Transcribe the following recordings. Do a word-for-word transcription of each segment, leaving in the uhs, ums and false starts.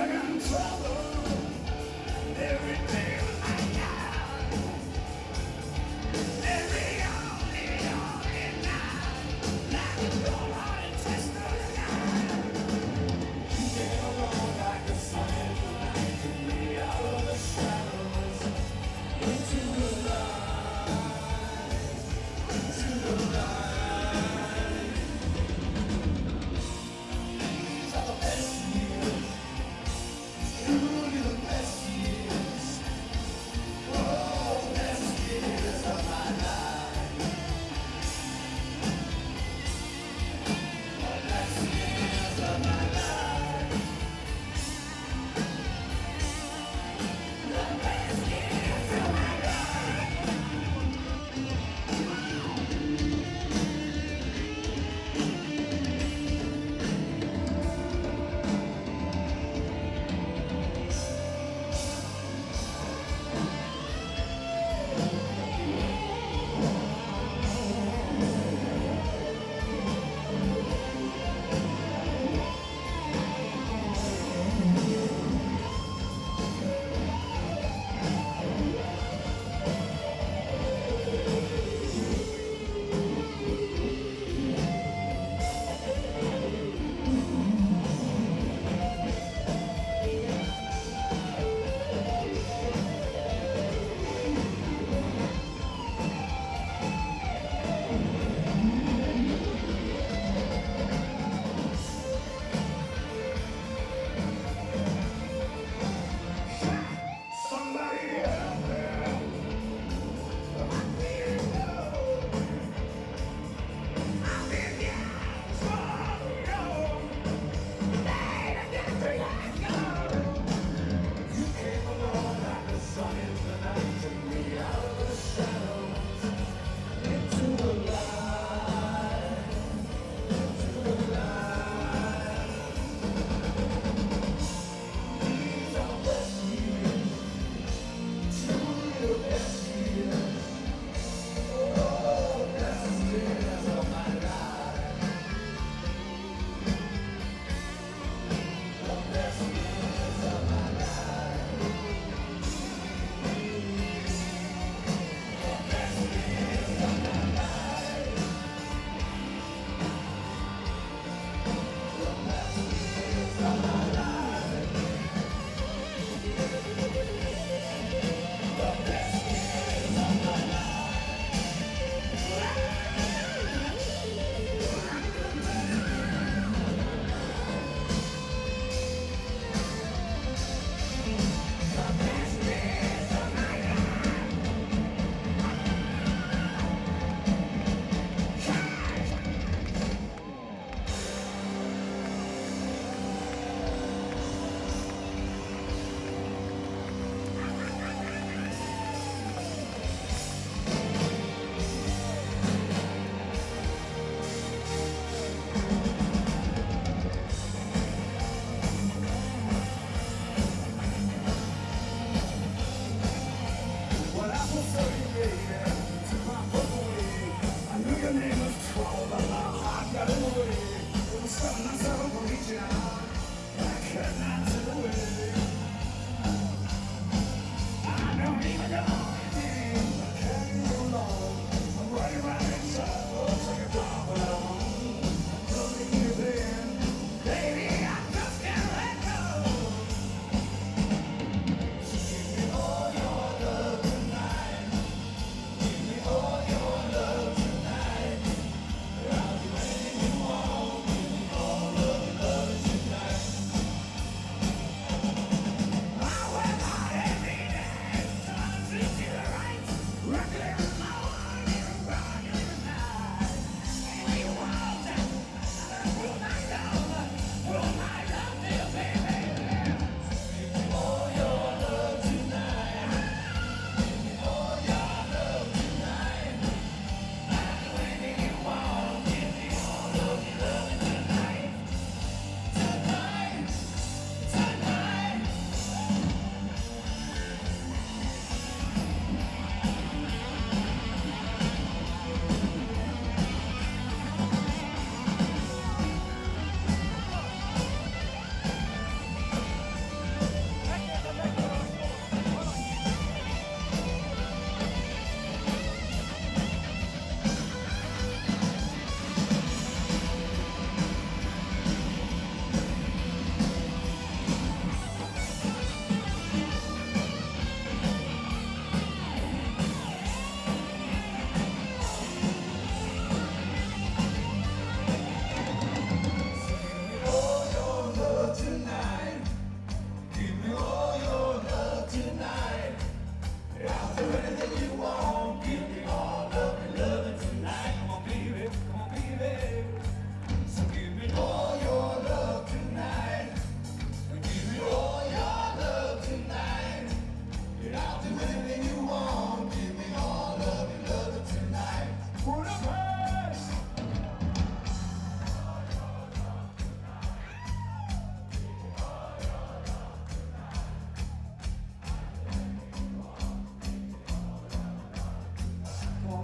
in trouble every day of my life. Every only, only night, like a cold hearted test of the night. You came along like a sun light to me out of the shadows into the light, into the light. These are the best years. Truly the best years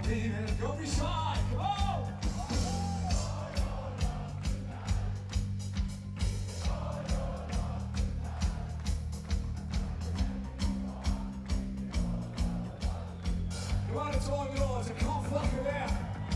Baby, don't be shy, come on! Come on, it's all yours, I can't fuck it out.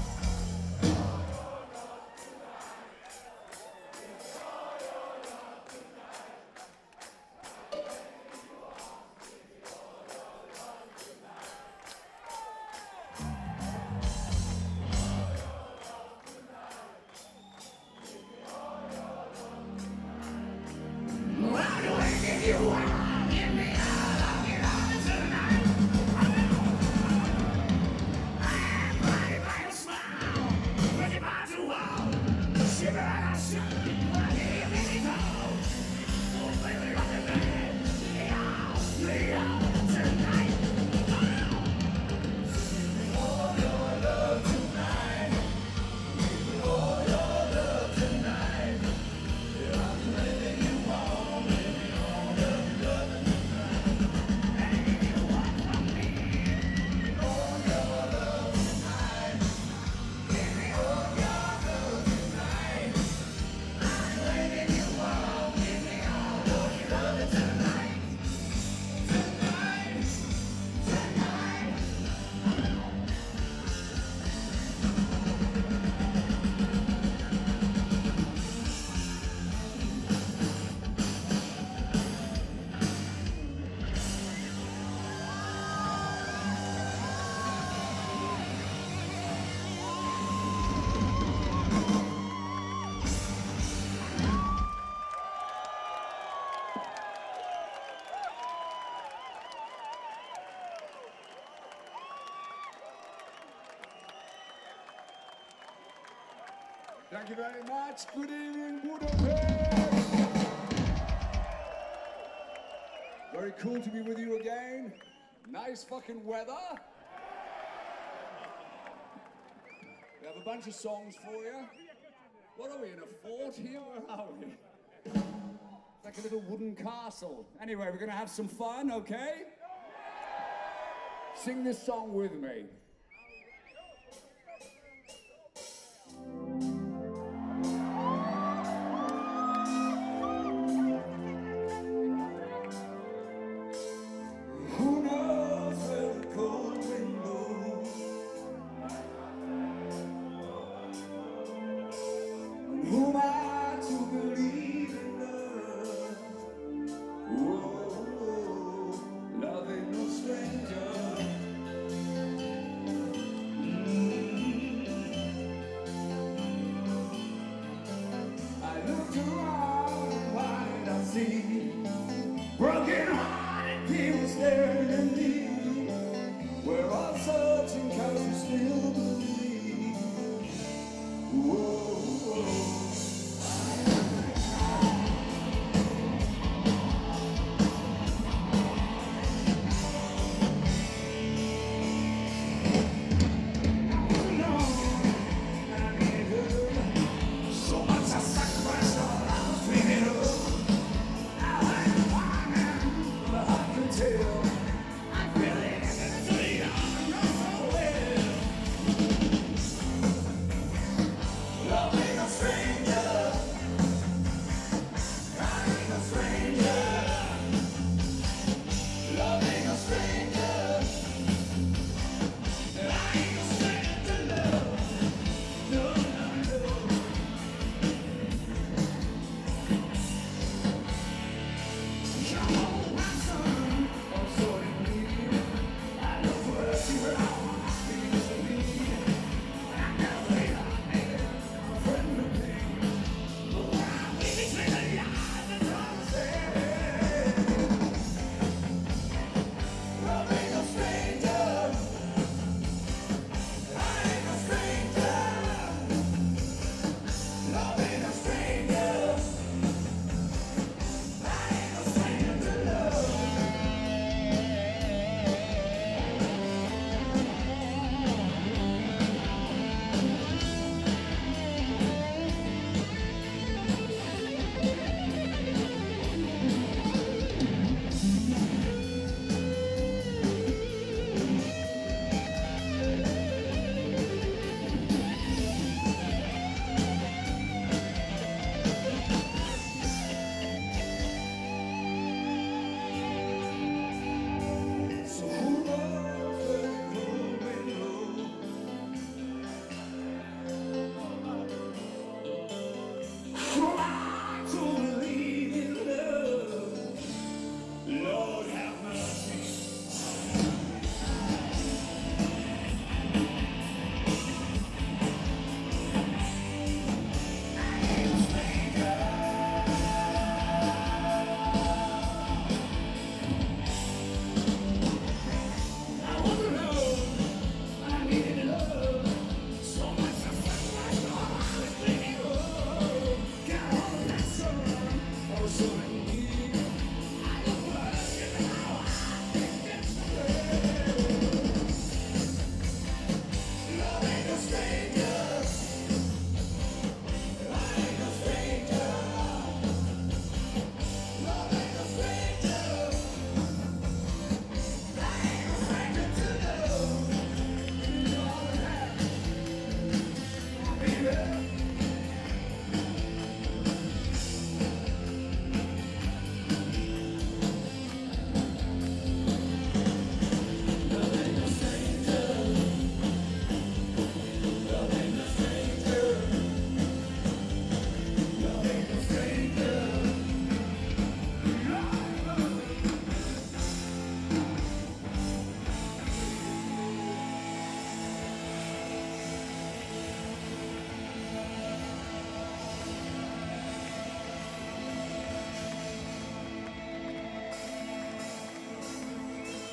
Thank you very much. Good evening, Budapest. Very cool to be with you again. Nice fucking weather. We have a bunch of songs for you. What are we, in a fort here? Where are we? It's like a little wooden castle. Anyway, we're gonna have some fun, okay? Sing this song with me. Who am I to believe in love? Whoa, love ain't no stranger.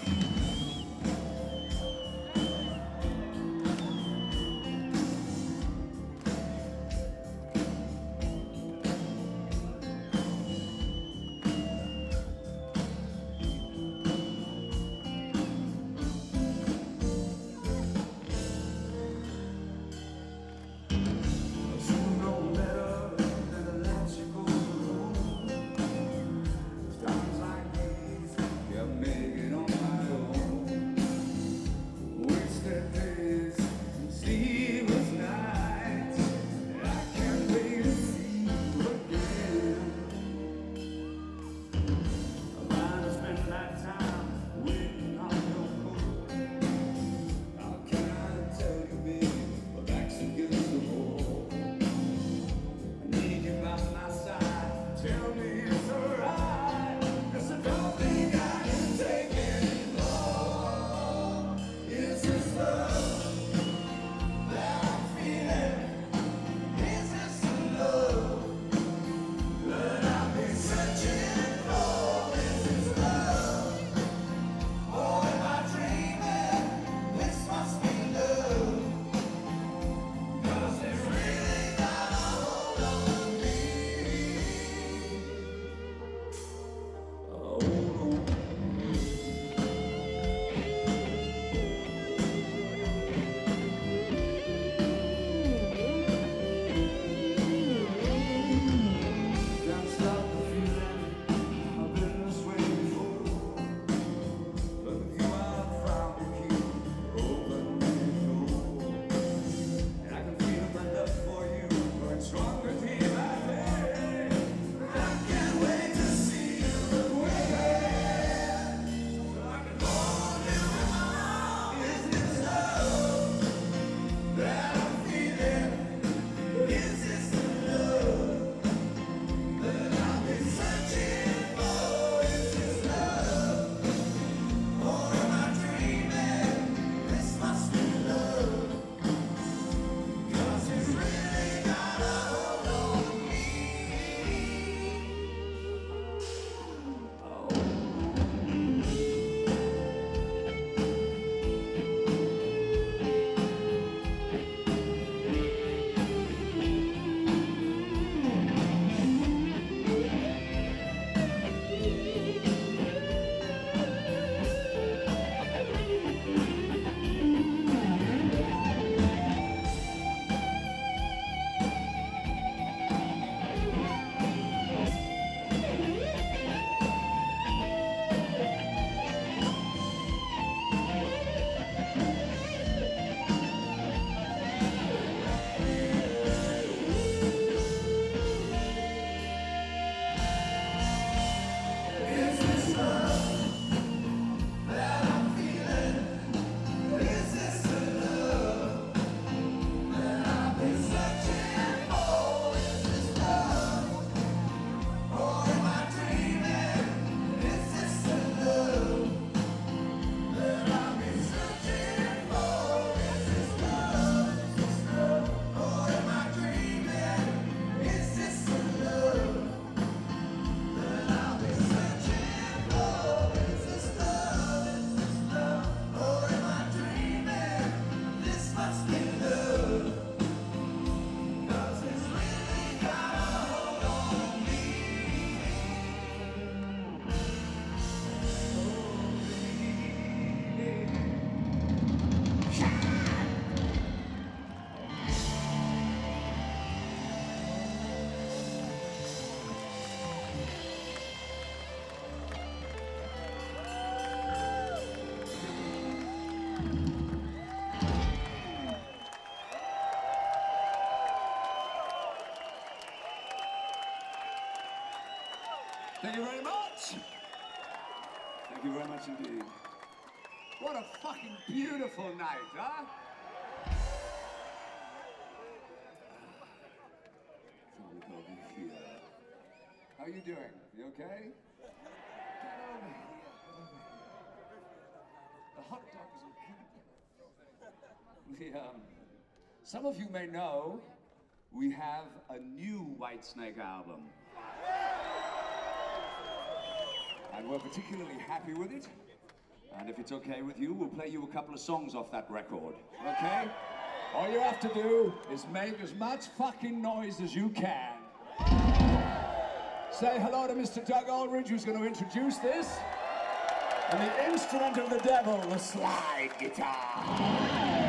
Thank you very much. Thank you very much indeed. What a fucking beautiful night, huh? How are you doing? You okay? Get over here. Get over here. The hot dog is okay. The, um, some of you may know we have a new Whitesnake album. And we're particularly happy with it. And if it's okay with you, we'll play you a couple of songs off that record. Okay? All you have to do is make as much fucking noise as you can. Say hello to Mister Doug Aldridge, who's going to introduce this. And the instrument of the devil, the slide guitar.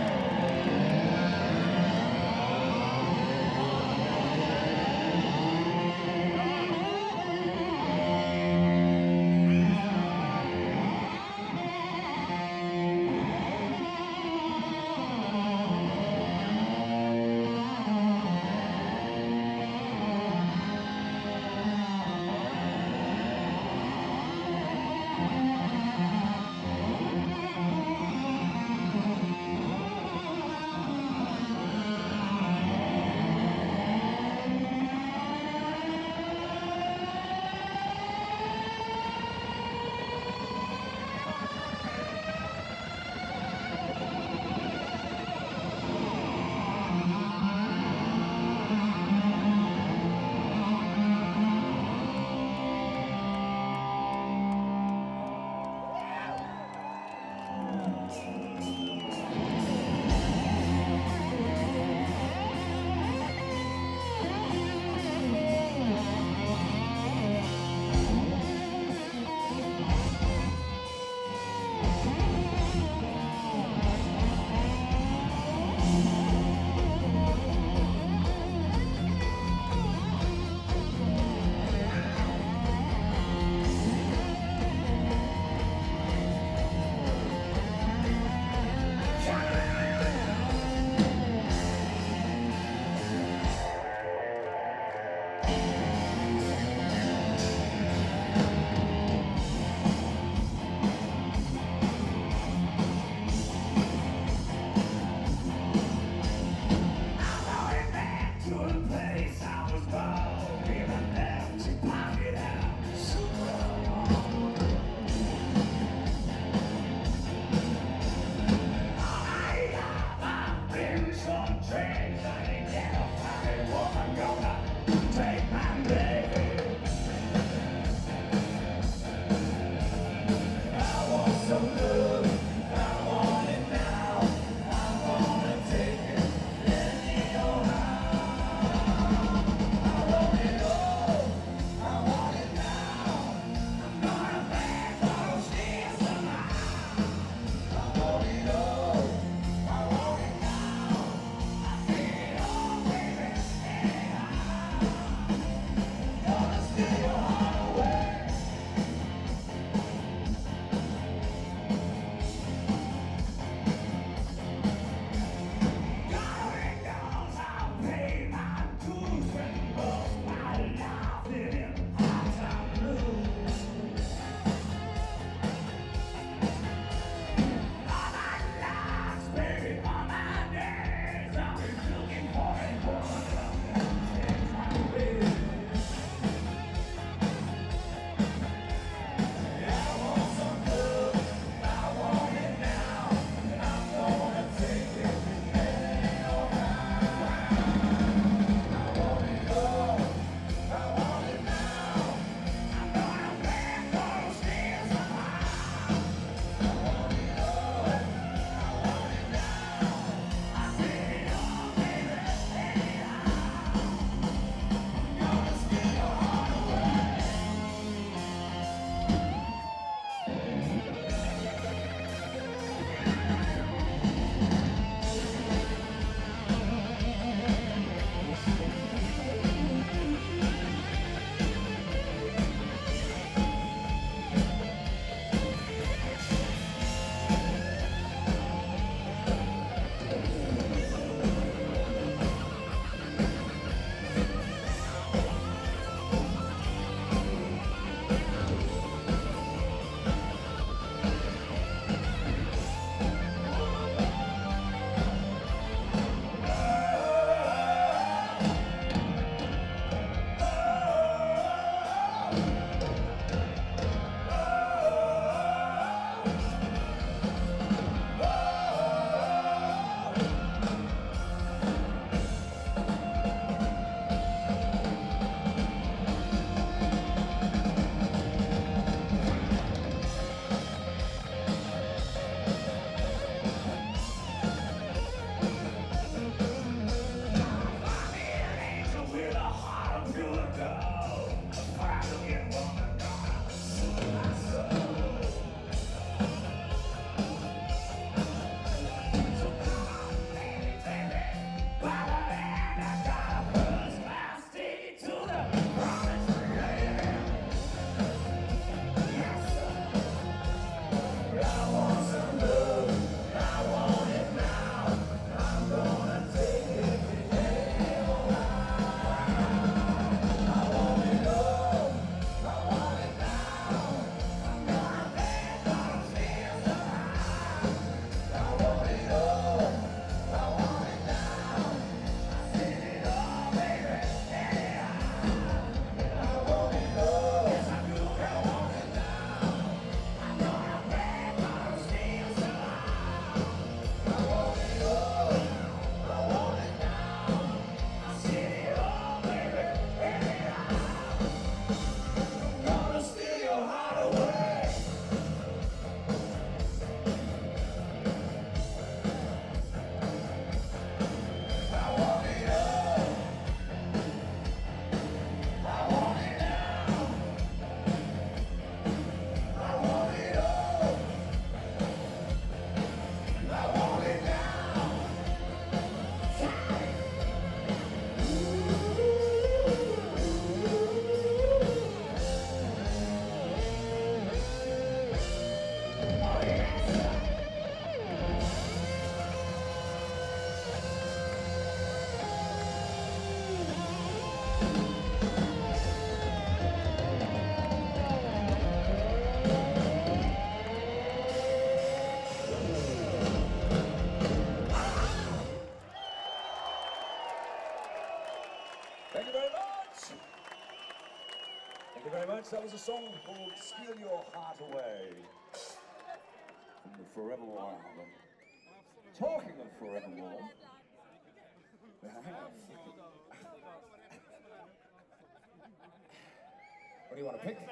folks, that was a song called Steal Your Heart Away from the Forevermore album. Talking of Forevermore, what do you want to pick?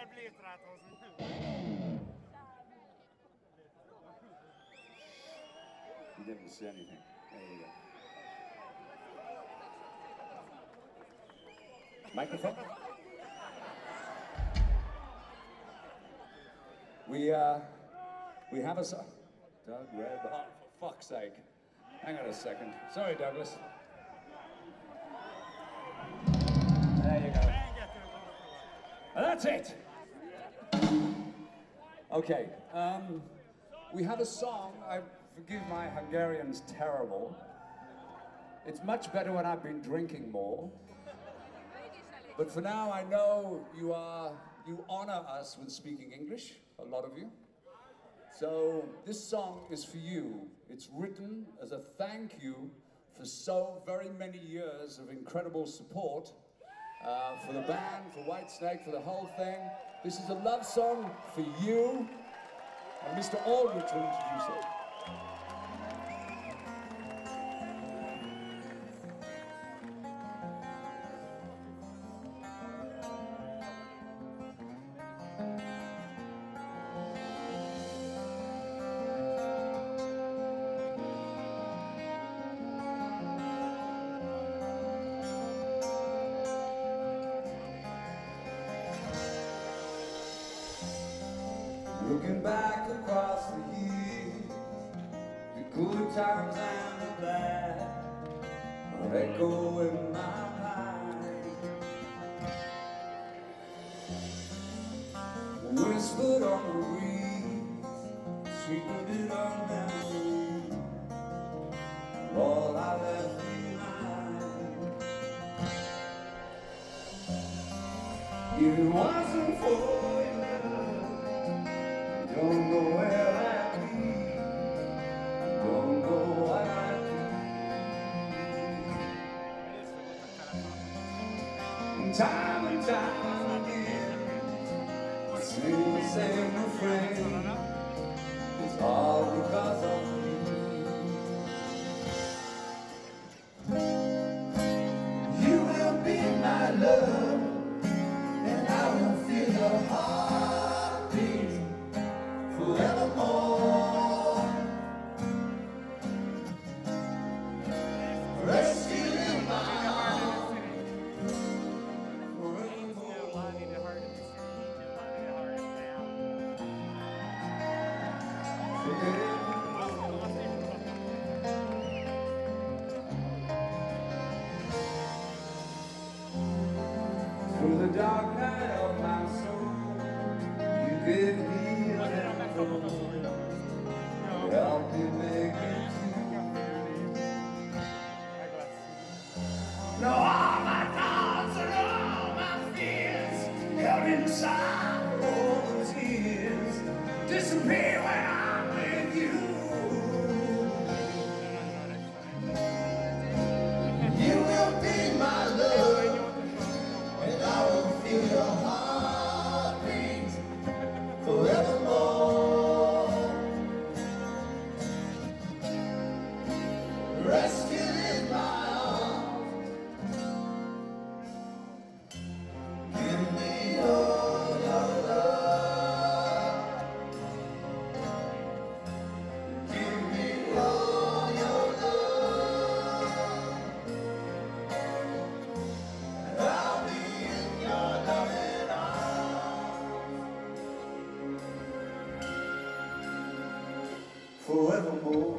You didn't say anything. There you go. Microphone? We, uh, we have a song. Doug Red, oh, for fuck's sake. Hang on a second. Sorry, Douglas. There you go. That's it. Okay, um, we have a song. I forgive my Hungarian's terrible. It's much better when I've been drinking more. But for now, I know you are, you honor us with speaking English, a lot of you. So this song is for you. It's written as a thank you for so very many years of incredible support uh, for the band, for Whitesnake, for the whole thing. This is a love song for you, and Mister Aldrich will introduce it. Looking back across the years, the good times and the bad are echo in my mind. Whispered on the breeze, sweetened it on memory, all I left behind. If it wasn't for don't know where I'd be, don't know what I'd do. And time and time again, I sing the same refrain. It's all because of you. You will be my love, and I will feel your heartbeat forevermore. Rescue in my arms forevermore. Through the dark night of my soul, you gave me a hand. Help me make it through. No, all my thoughts and all my fears held inside all those years disappear when I'm with you. You will be my love, and I will feel your heartbeat forevermore. Rescued in my arms, give me all your love, give me all your love, and I'll be in your loving arms forevermore.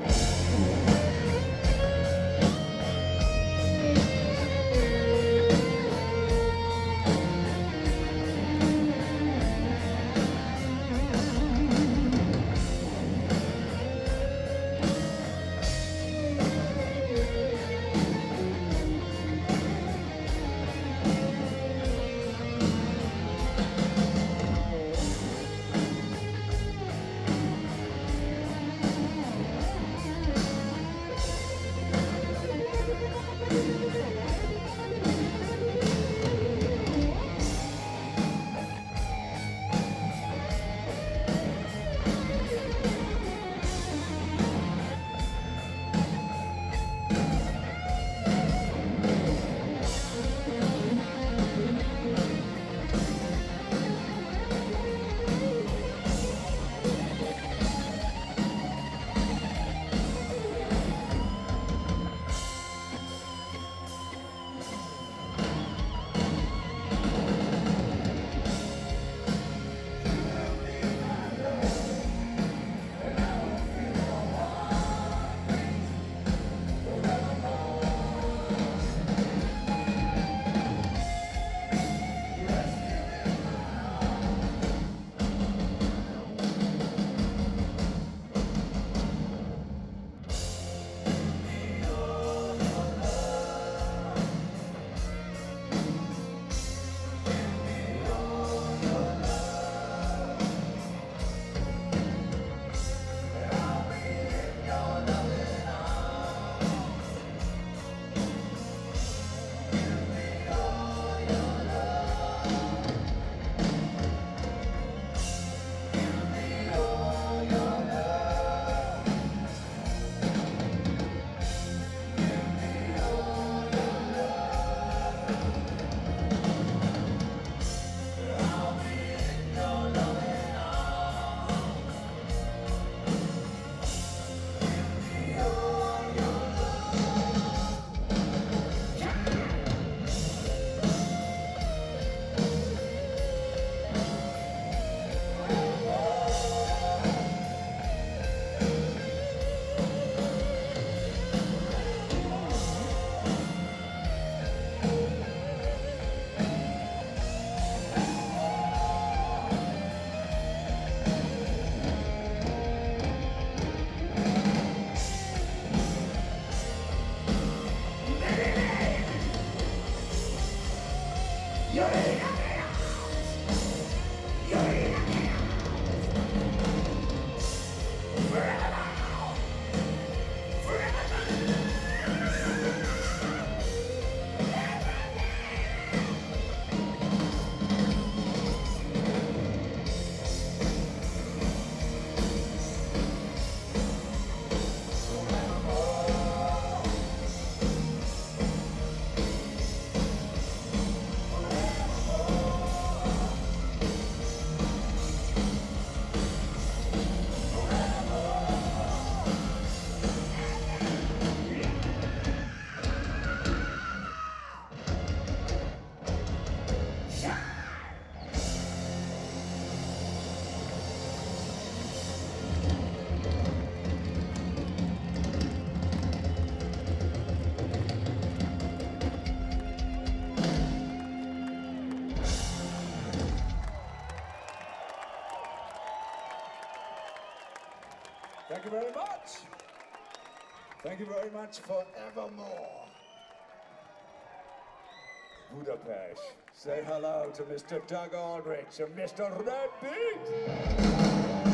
Thank you very much. Thank you very much for Evermore. Budapest. Say hello to Mister Doug Aldrich and Mister Red Beat.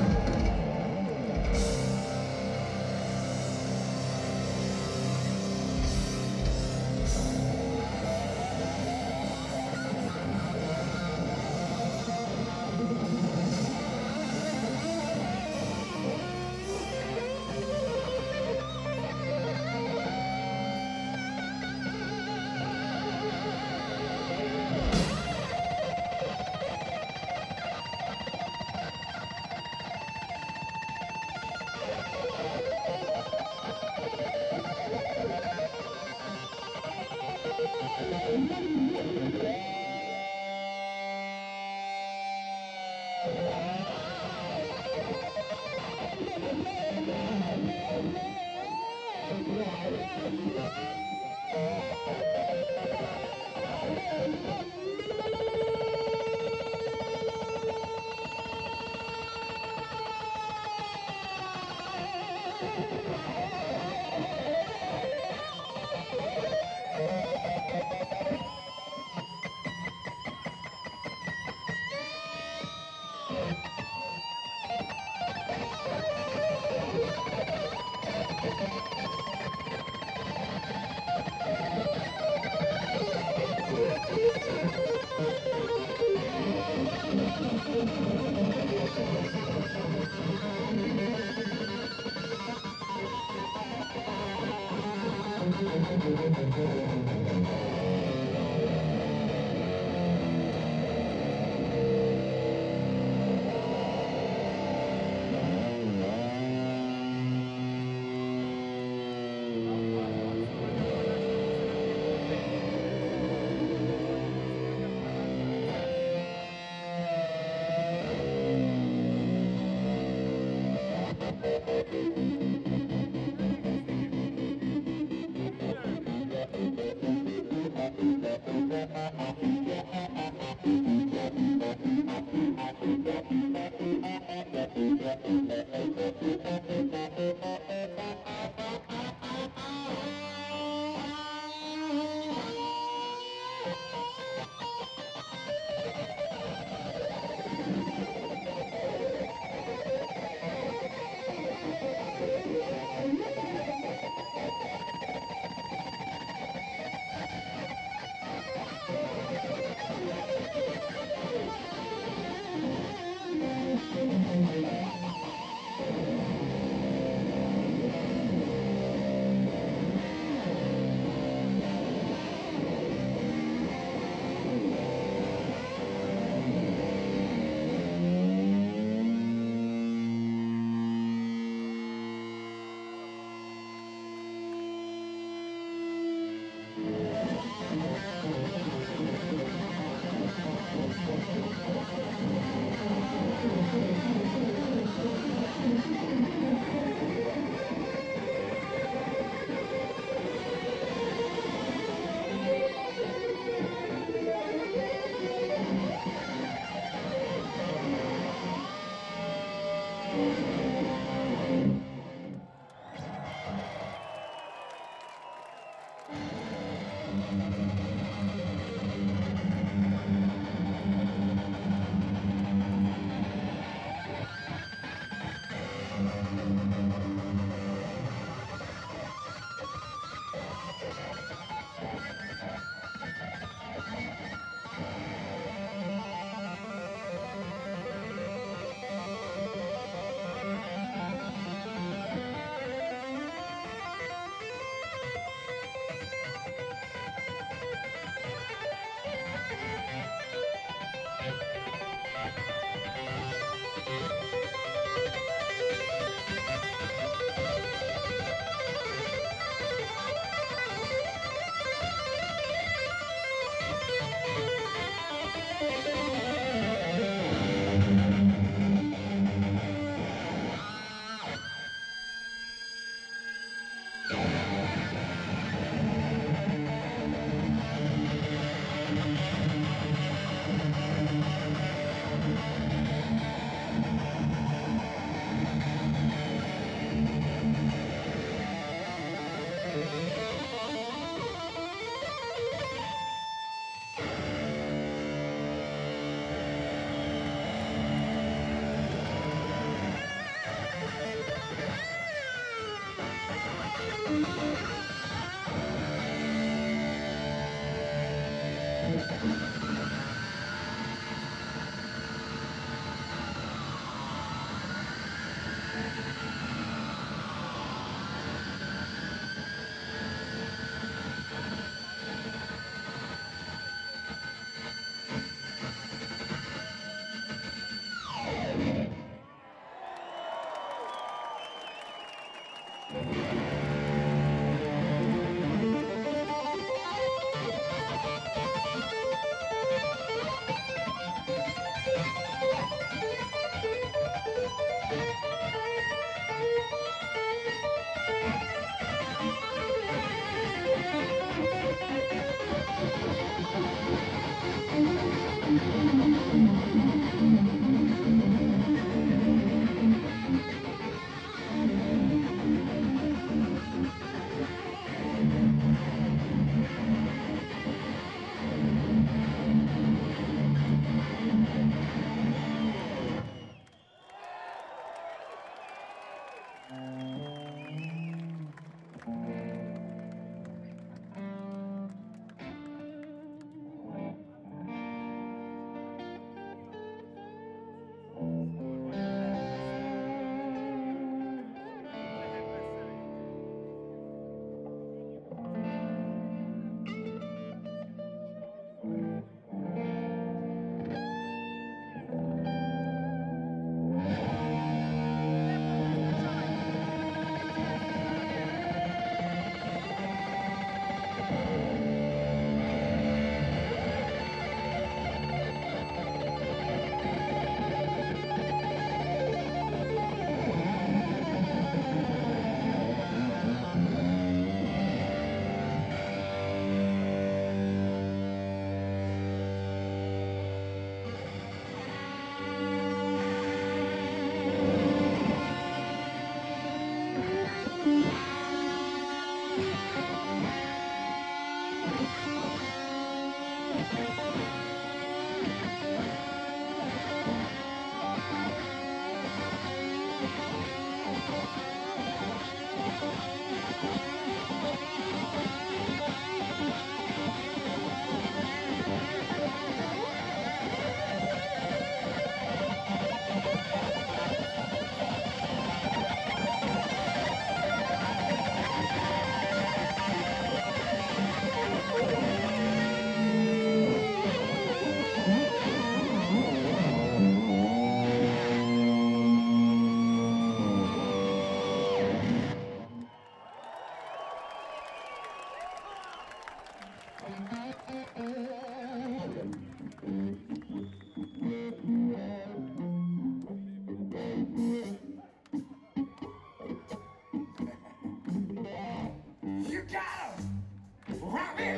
You gotta rock me,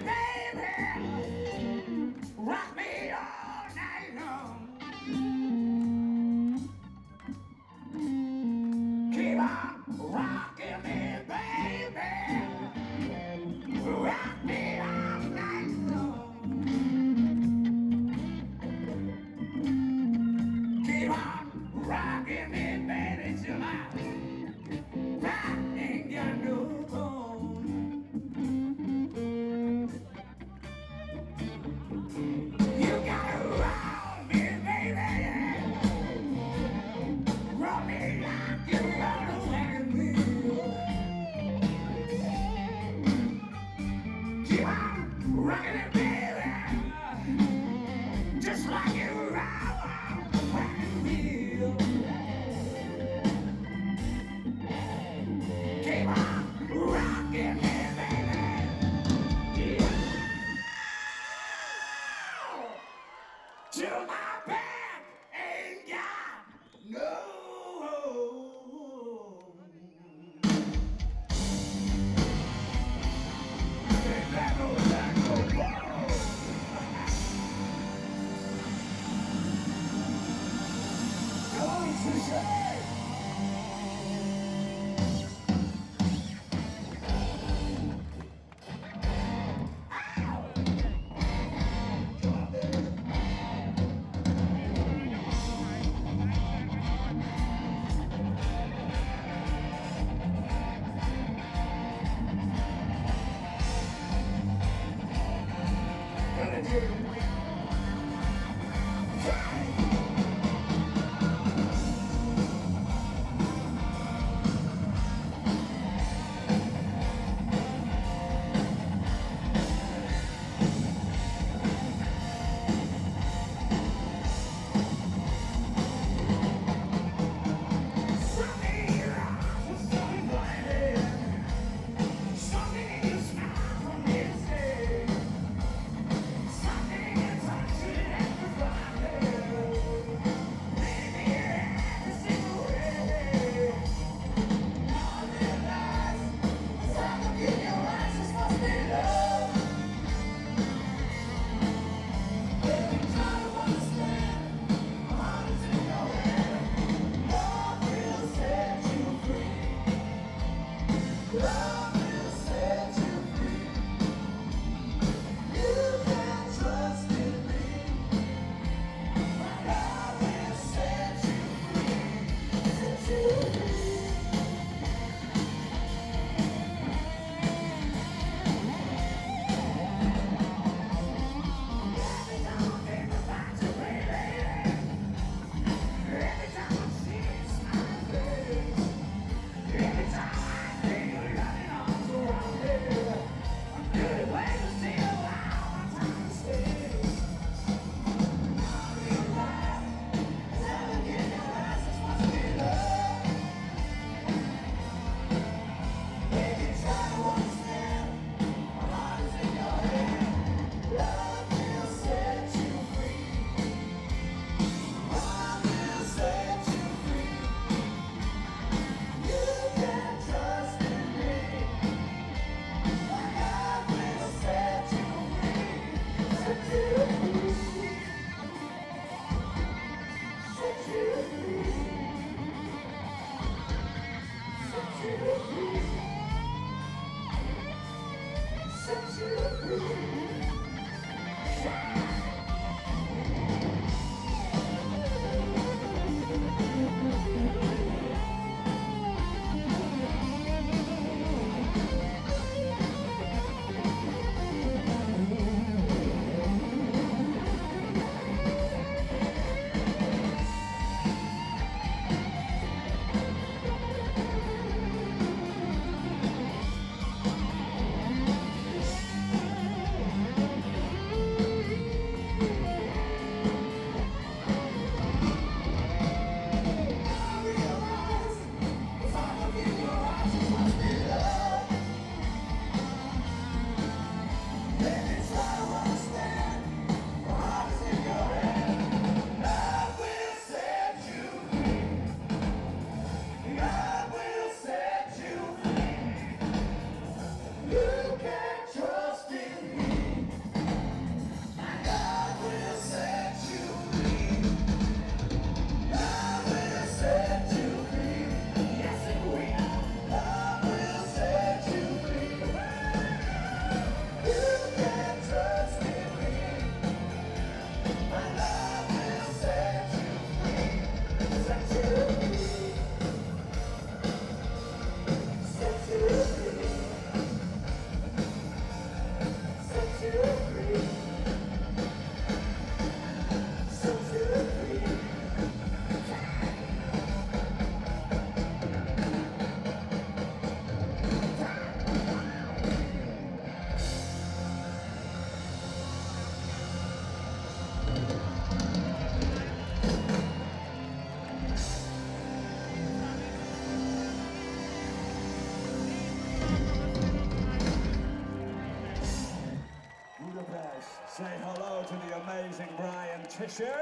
baby. Rock me all night long. Keep on rocking me, baby. Rock me all night long. Keep on rocking me, baby, till my back ain't got no bone. You gotta rock me, baby. Rock me like you run a wagon wheel. Keep on rocking it, baby. Just like you ride a wagon wheel. Keep on rocking me, baby. Till my back ain't got no home. Ain't got no back, no bone. Don't you say? Sunny, sunny, sunny, Cheshire!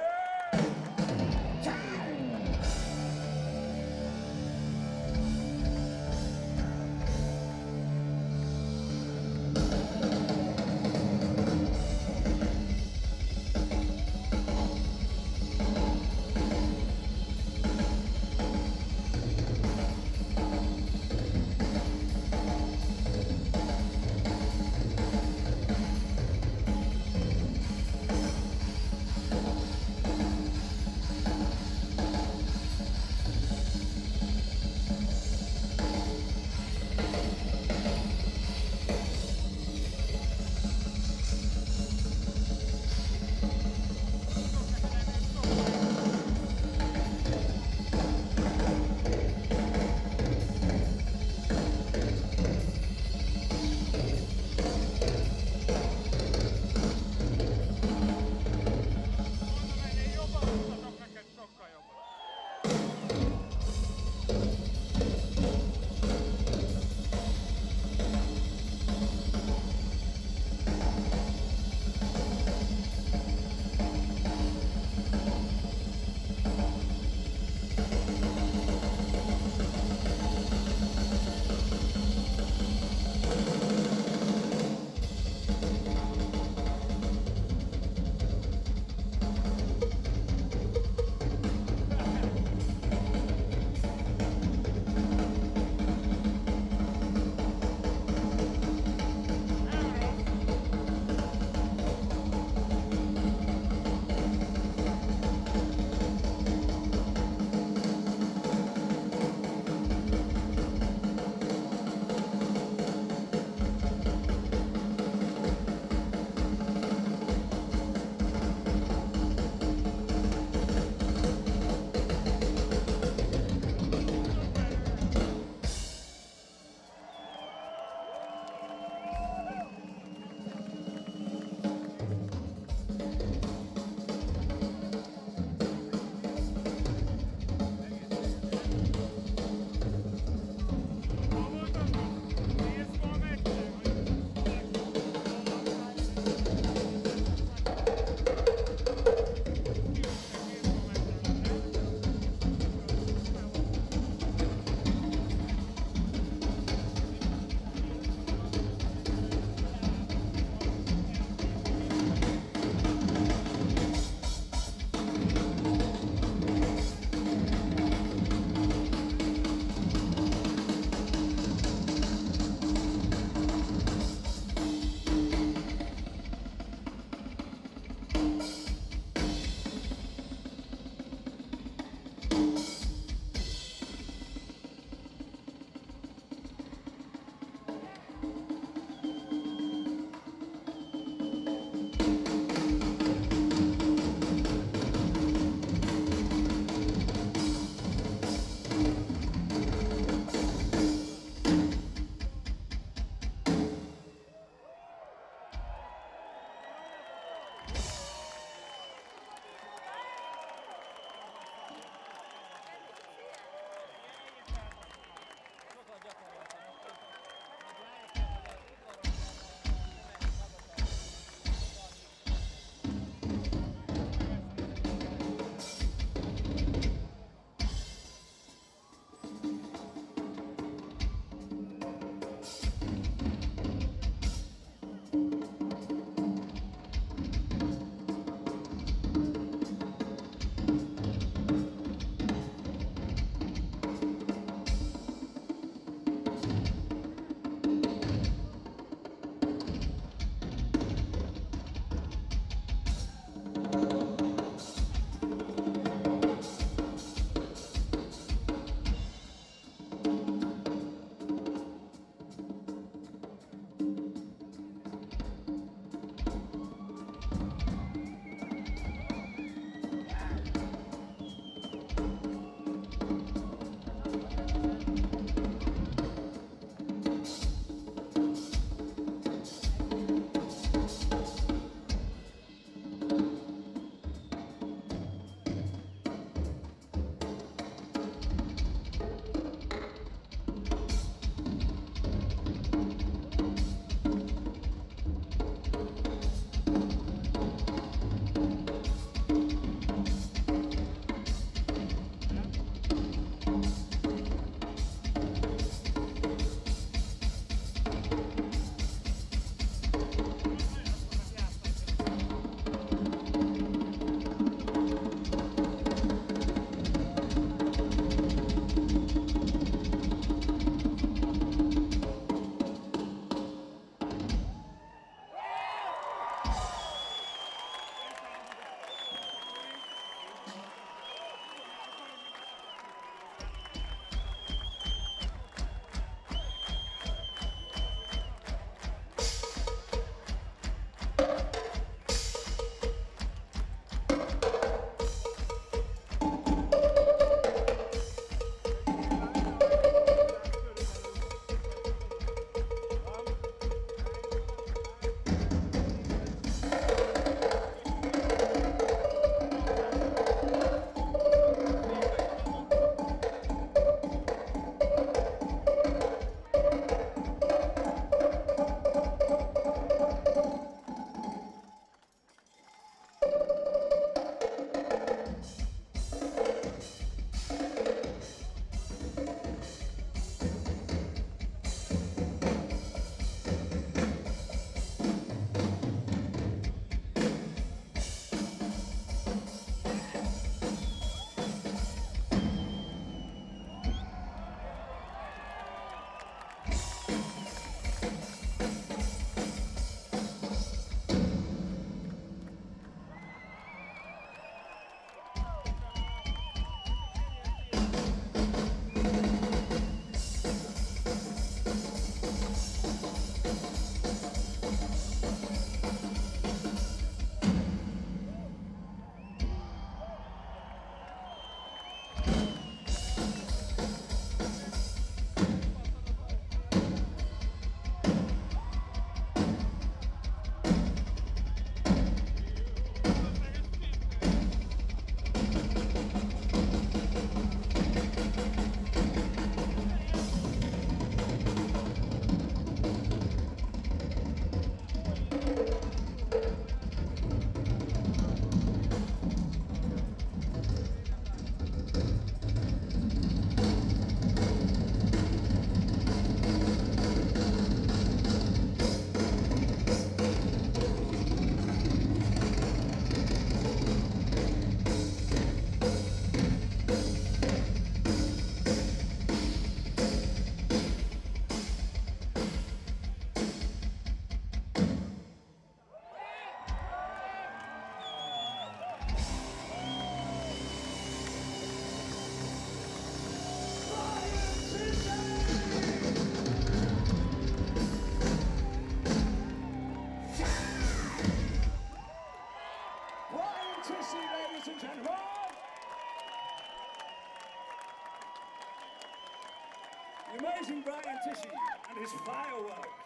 The amazing Brian Tishy and his fireworks.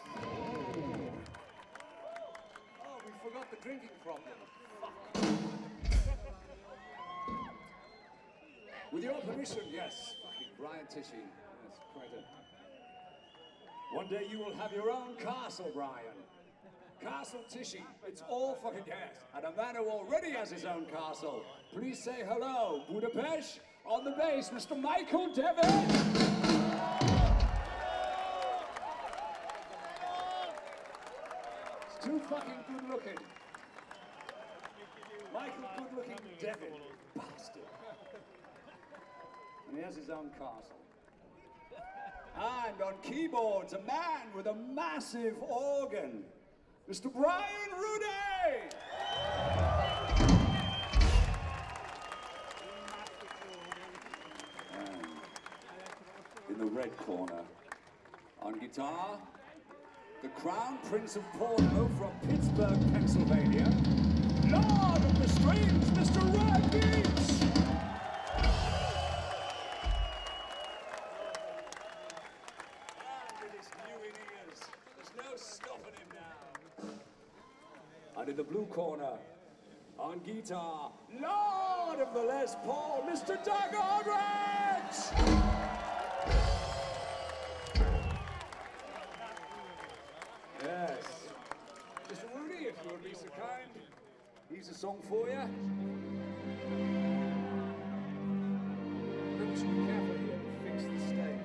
Oh, we forgot the drinking problem. With your permission, yes. Fucking Brian Tishy. That's quite a... One day you will have your own castle, Brian. Castle Tishy. It's all fucking gas. And a man who already has his own castle. Please say hello, Budapest. On the bass, Mister Michael Devitt. It's too fucking good looking. Michael good looking Devitt. Bastard. And he has his own castle. And on keyboards, a man with a massive organ, Mister Brian Rudy! And in the red corner, on guitar, the Crown Prince of Portland from Pittsburgh, Pennsylvania, Lord of the Strings, Mister Red Beach! And in the blue corner, on guitar, Lord of the Les Paul, Mister Doug Aldrich! Yes. Mister Rudy, if you would be so kind, here's a song for you. I think we should be careful here to fix the stage.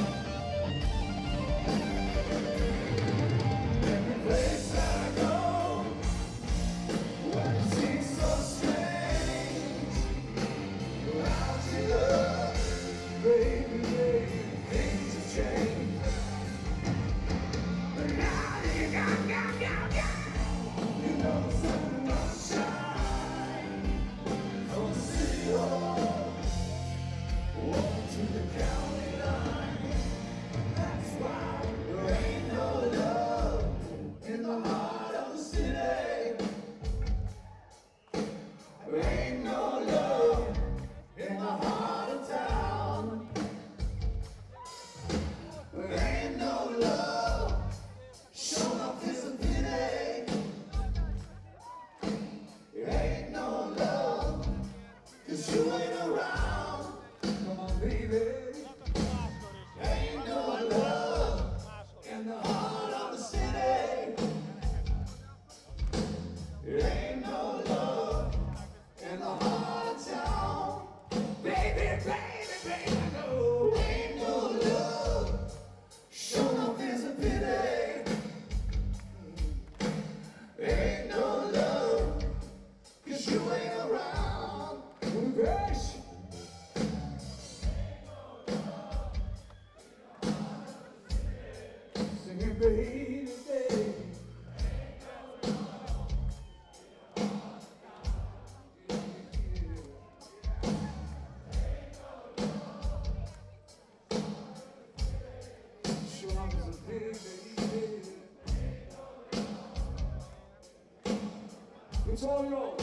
Place I go. It's all yours.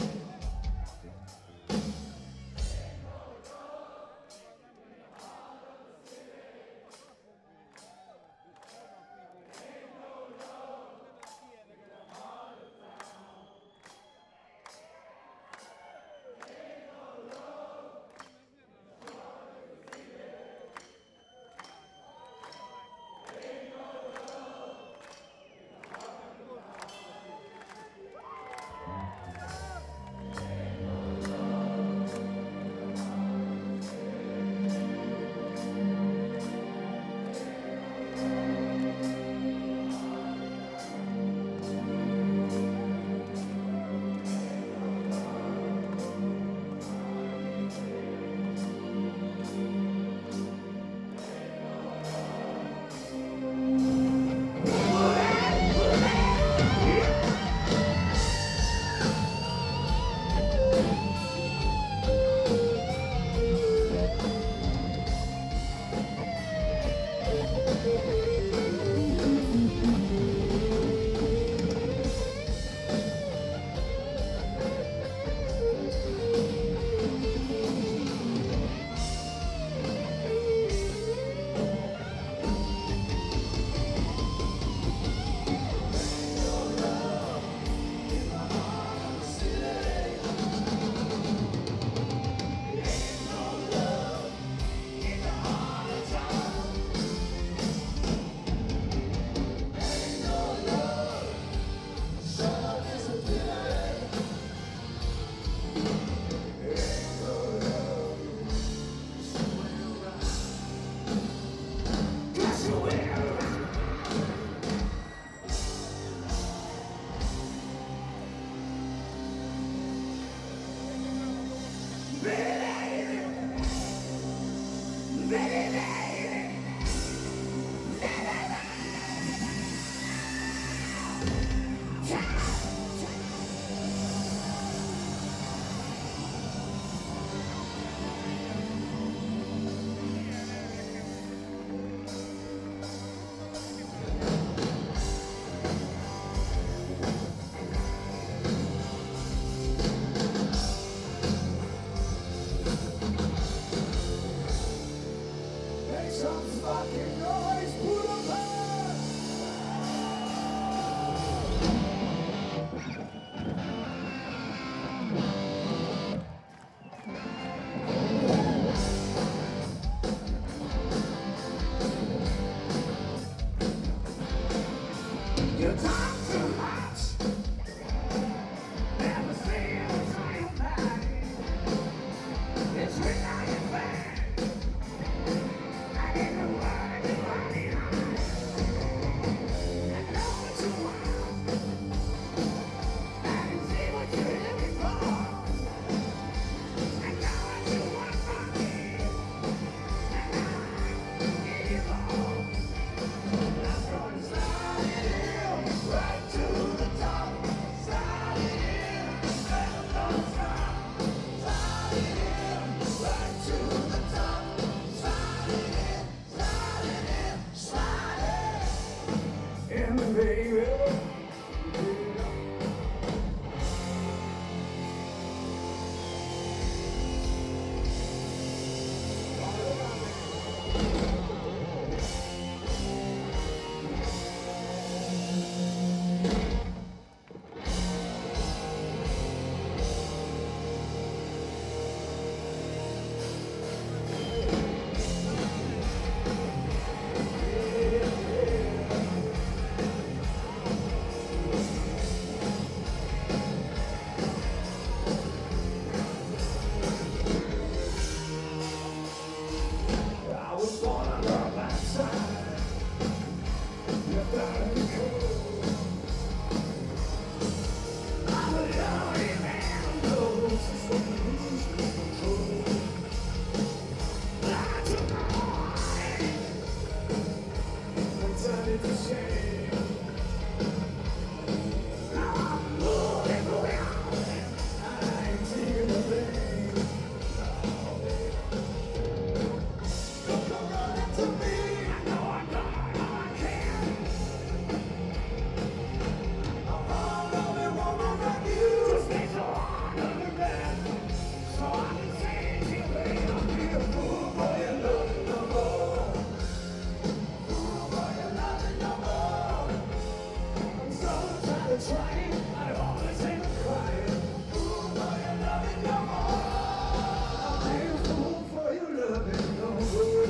started trying, I always end up crying. Fool for your loving no more. I'll be a fool for your loving no more.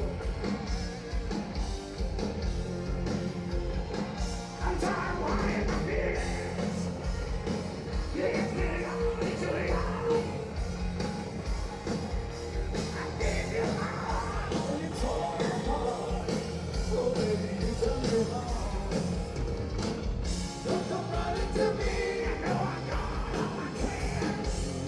I'm tired of wanting my feelings. You get me only too young. I gave you my heart, and you tore it apart. So baby, you done me wrong. Don't come running to me. I know I got all I can.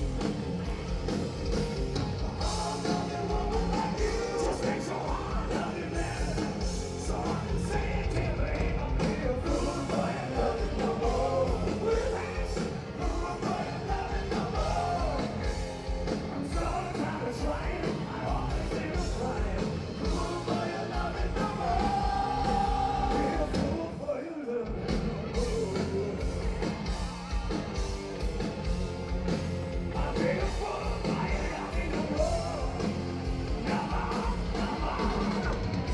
Oh, nothing woman like you just makes so hard of you, man. So I can say it to me. I'll be a fool for your loving no more. Relax, fool for your loving no more. I'm so tired of trying. I always end up crying. Fool for your loving no more. I'll be a fool for your loving no more. I'll be a fool for your loving no more. No more, no more.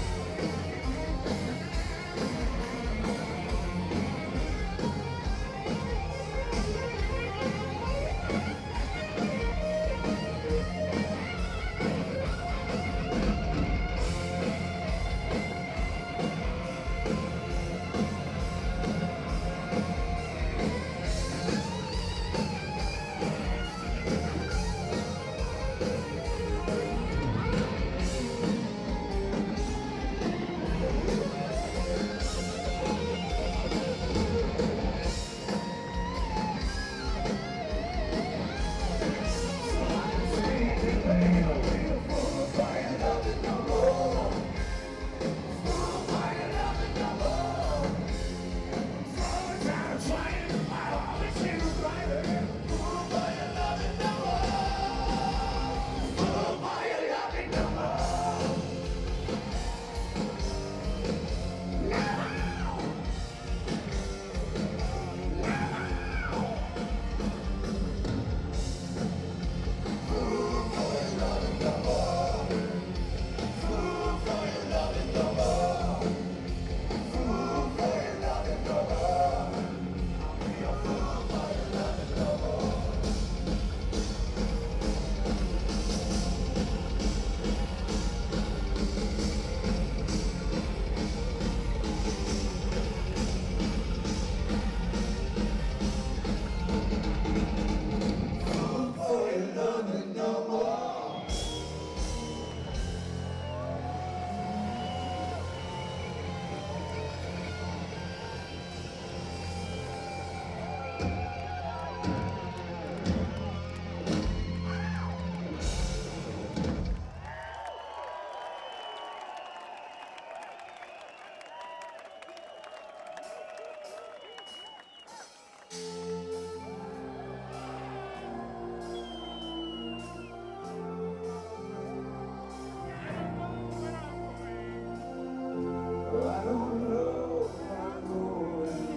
I don't know where I'm going.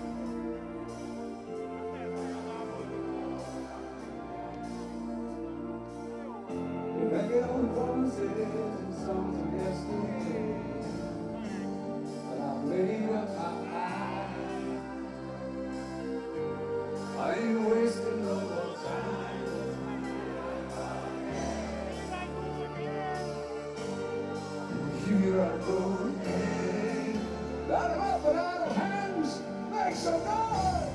I get on promises and songs of yesterday, but I've made up my mind. I ain't wasting no more time. Here I go again. Light 'em up and idle hands, make some noise.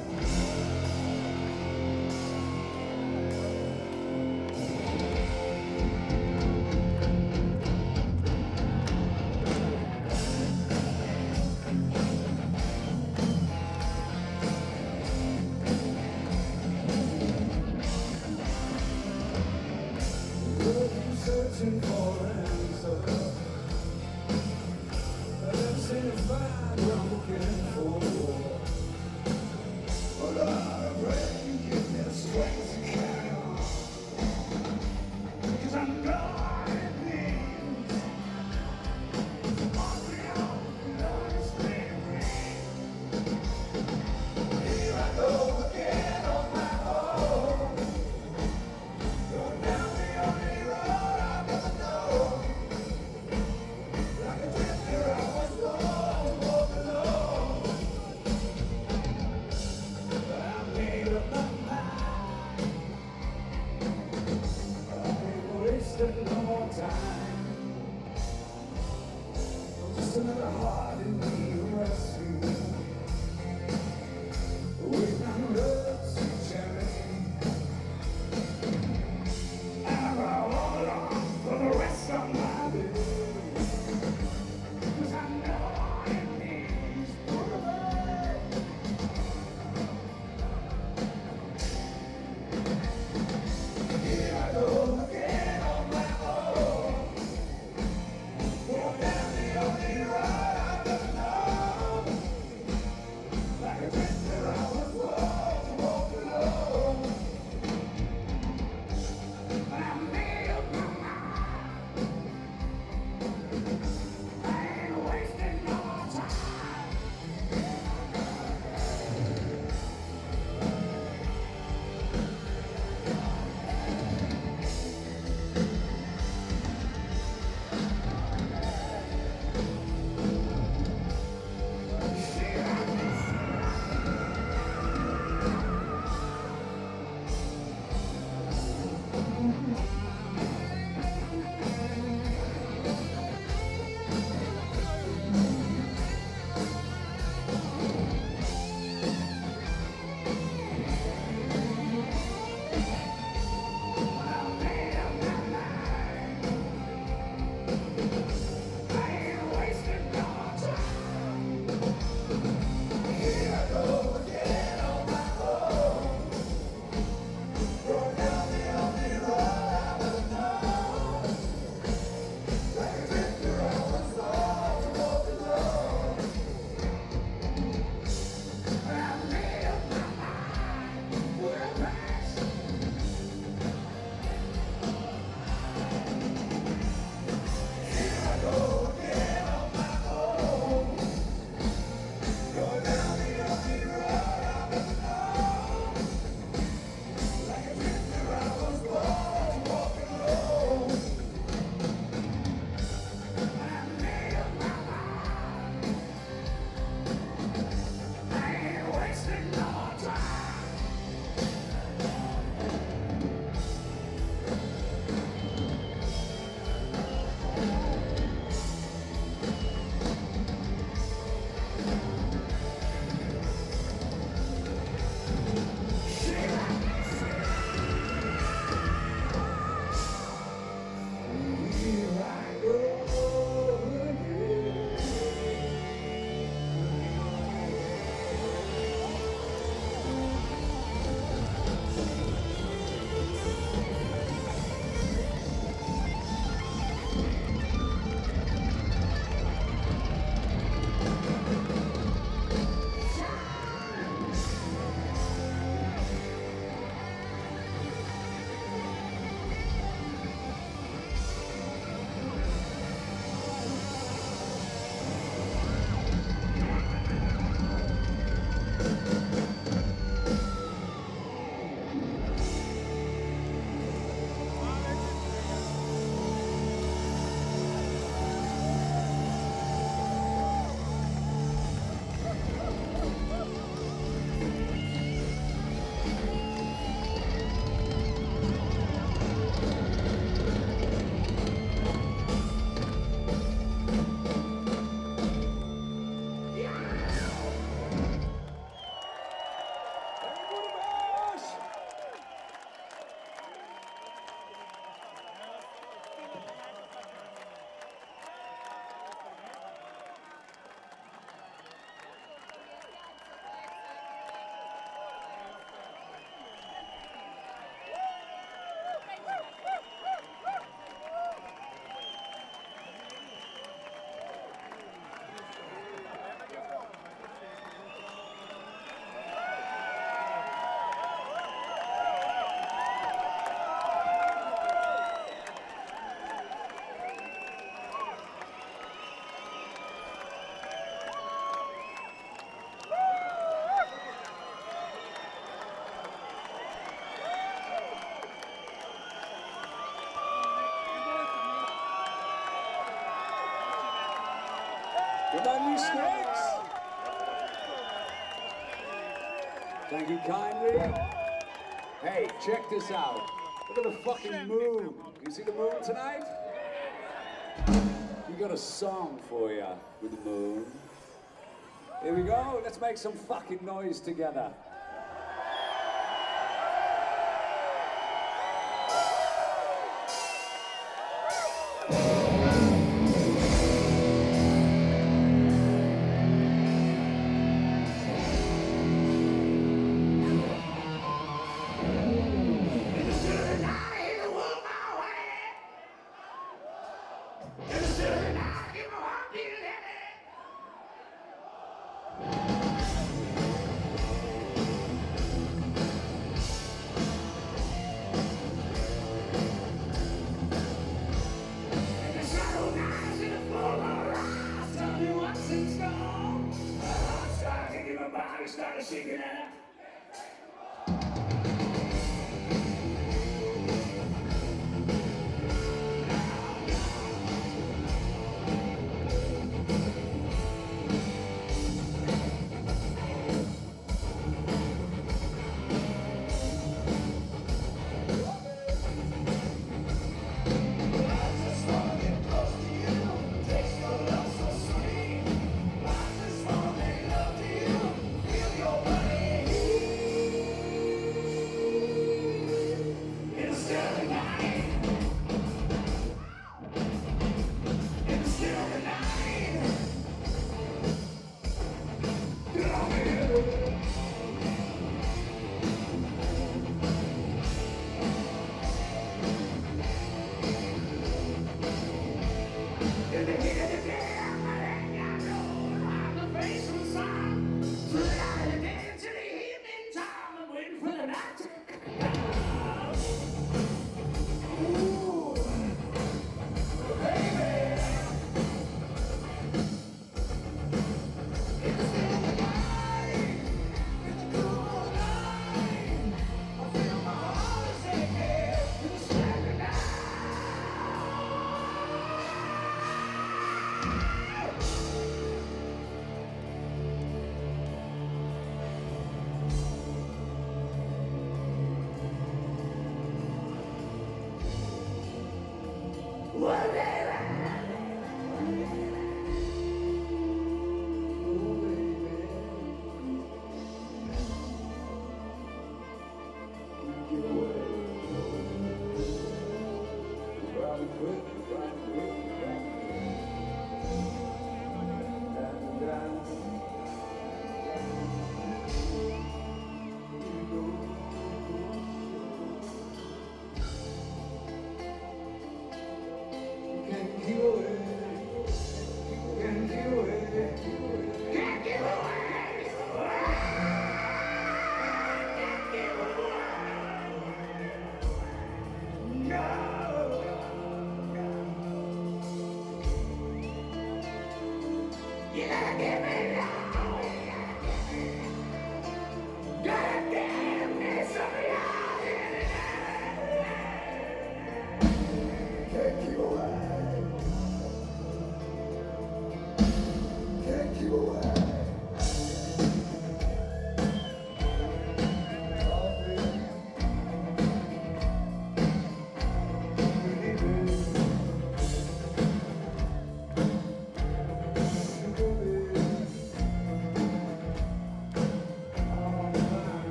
Lonely Snakes. Thank you kindly. Hey, check this out. Look at the fucking moon. You see the moon tonight? We got a song for you with the moon. Here we go. Let's make some fucking noise together. Started shaking it.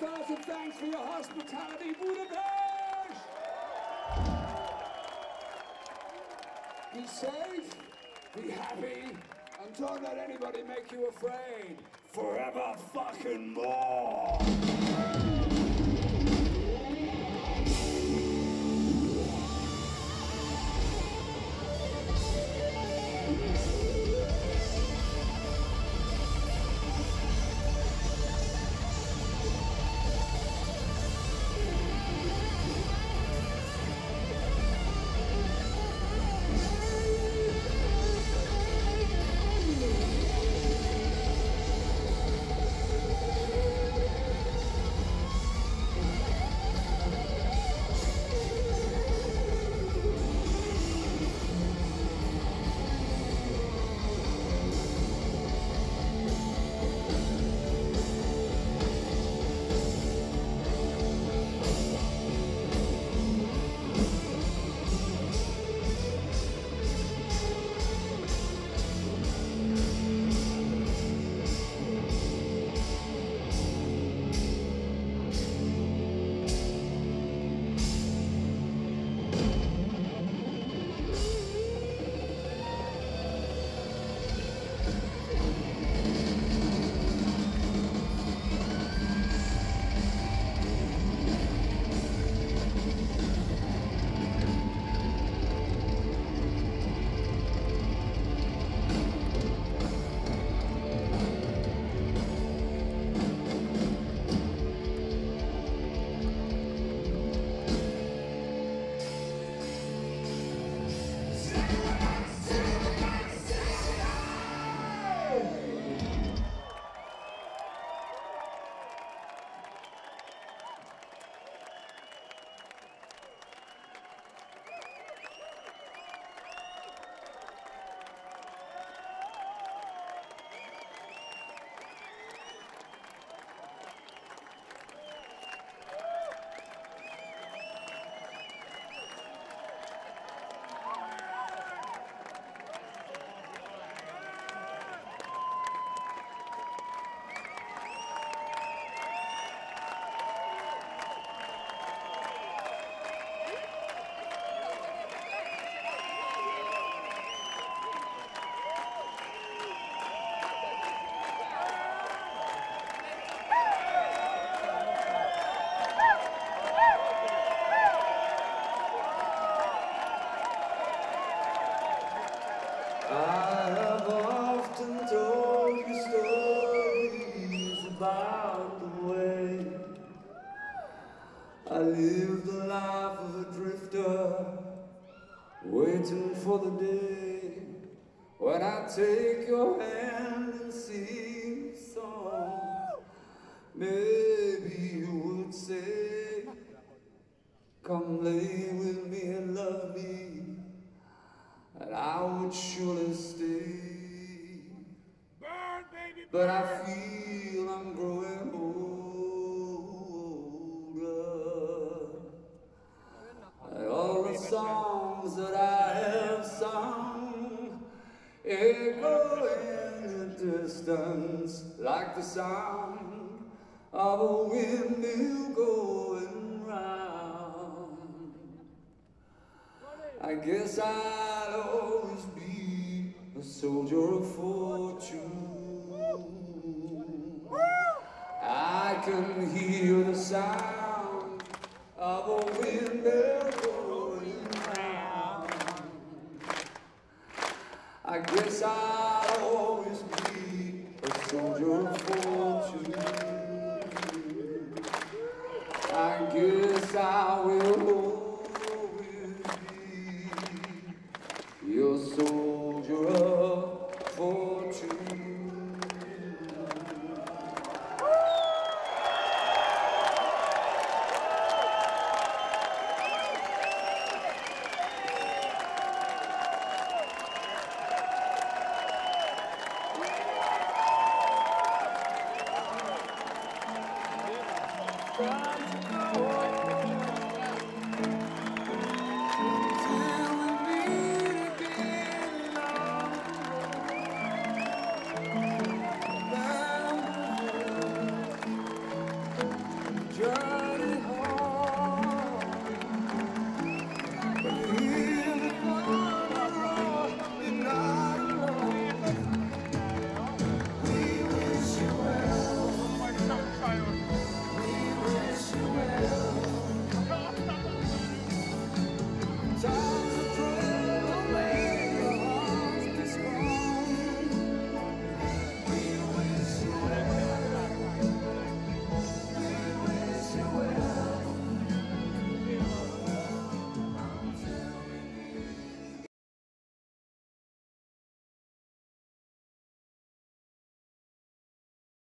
thousand thanks for your hospitality, Budapest! Be safe, be happy, and don't let anybody make you afraid. Forever fucking more! I have often told you stories about the way I live the life of a drifter, waiting for the day when I take your hand and sing songs. Maybe you would say, come lay with me and love me, and I would surely stay. Burn, baby, But I feel I'm growing older, and all the songs that I have sung echo in the distance like the sound of a windmill going round. I guess I'll always be a soldier of fortune. I can hear the sound of a windmill going round. I guess I'll always be a soldier of fortune. I guess I will always be your soldier of fortune. burn.